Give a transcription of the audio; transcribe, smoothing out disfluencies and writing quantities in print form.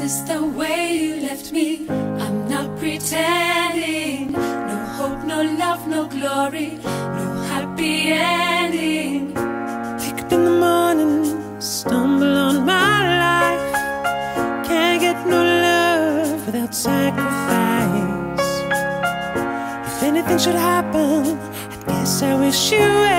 is the way you left me. I'm not pretending. No hope, no love, no glory, no happy ending. Wake up in the morning, stumble on my life. Can't get no love without sacrifice. If anything should happen, I guess I wish you well.